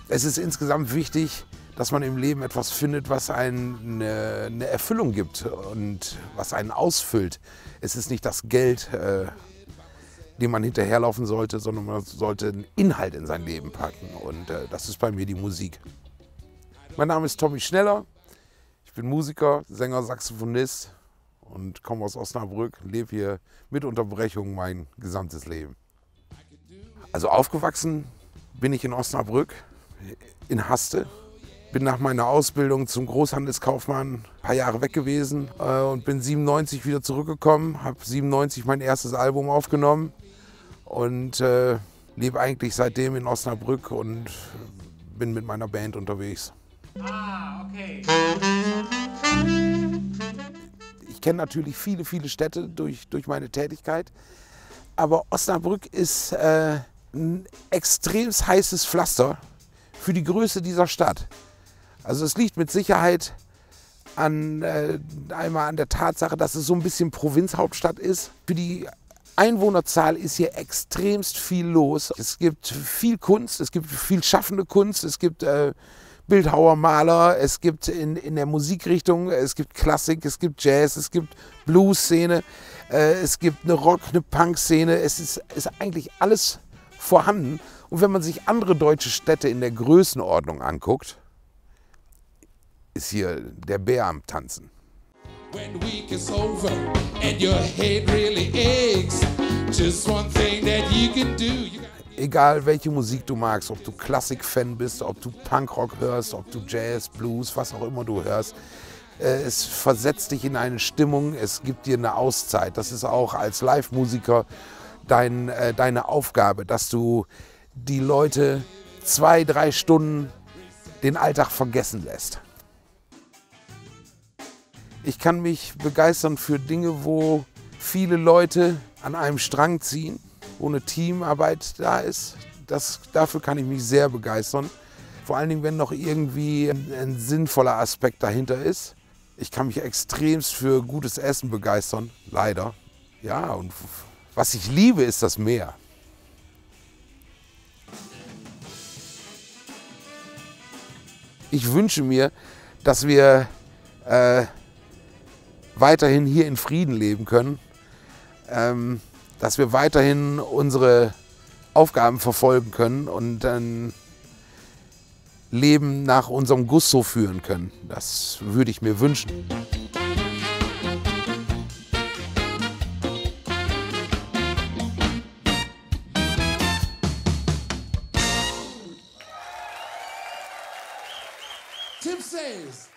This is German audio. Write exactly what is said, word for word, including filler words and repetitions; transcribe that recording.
Es ist insgesamt wichtig, dass man im Leben etwas findet, was einen eine, eine Erfüllung gibt und was einen ausfüllt. Es ist nicht das Geld, äh, dem man hinterherlaufen sollte, sondern man sollte einen Inhalt in sein Leben packen. Und äh, das ist bei mir die Musik. Mein Name ist Tommy Schneller. Ich bin Musiker, Sänger, Saxophonist und komme aus Osnabrück, lebe hier mit Unterbrechung mein gesamtes Leben. Also aufgewachsen bin ich in Osnabrück, in Haste. Bin nach meiner Ausbildung zum Großhandelskaufmann ein paar Jahre weg gewesen äh, und bin siebenundneunzig wieder zurückgekommen, habe siebenundneunzig mein erstes Album aufgenommen und äh, lebe eigentlich seitdem in Osnabrück und bin mit meiner Band unterwegs. Ah, okay. Ich kenne natürlich viele, viele Städte durch, durch meine Tätigkeit, aber Osnabrück ist äh, ein extrem heißes Pflaster für die Größe dieser Stadt. Also es liegt mit Sicherheit an, äh, einmal an der Tatsache, dass es so ein bisschen Provinzhauptstadt ist. Für die Einwohnerzahl ist hier extremst viel los. Es gibt viel Kunst, es gibt viel schaffende Kunst, es gibt äh, Bildhauer, Maler, es gibt in, in der Musikrichtung, es gibt Klassik, es gibt Jazz, es gibt Blues-Szene, äh, es gibt eine Rock-, eine Punk-Szene. Es ist, ist eigentlich alles vorhanden. Und wenn man sich andere deutsche Städte in der Größenordnung anguckt, ist hier der Bär am Tanzen. When the week is over and your head really aches, just one thing that you can do. Egal welche Musik du magst, ob du Klassik-Fan bist, ob du Punkrock hörst, ob du Jazz, Blues, was auch immer du hörst, es versetzt dich in eine Stimmung, es gibt dir eine Auszeit. Das ist auch als Live-Musiker dein, äh, deine Aufgabe, dass du die Leute zwei, drei Stunden den Alltag vergessen lässt. Ich kann mich begeistern für Dinge, wo viele Leute an einem Strang ziehen, wo eine Teamarbeit da ist. Das, dafür kann ich mich sehr begeistern. Vor allen Dingen, wenn noch irgendwie ein, ein sinnvoller Aspekt dahinter ist. Ich kann mich extremst für gutes Essen begeistern, leider. Ja, und was ich liebe, ist das Meer. Ich wünsche mir, dass wir äh, weiterhin hier in Frieden leben können, ähm, dass wir weiterhin unsere Aufgaben verfolgen können und ein Leben nach unserem Gusto führen können. Das würde ich mir wünschen. Tim says.